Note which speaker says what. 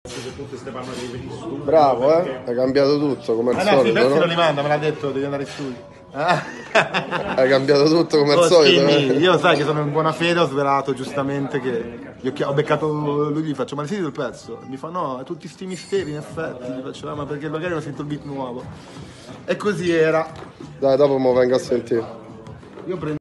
Speaker 1: Bravo, hai cambiato tutto come al solito.
Speaker 2: I pezzi
Speaker 1: no?
Speaker 2: non li manda, me l'ha detto, devi andare in studio.
Speaker 1: Hai cambiato tutto come al solito.
Speaker 2: Io sai che sono in buona fede, ho svelato giustamente che ho beccato lui, gli faccio, ma hai sentito il pezzo? Mi fa no, tutti sti misteri in effetti, gli faccio, ma perché magari ho sentito il beat nuovo. E così era.
Speaker 1: Dai, dopo mi vengo a sentire.
Speaker 2: Io prendo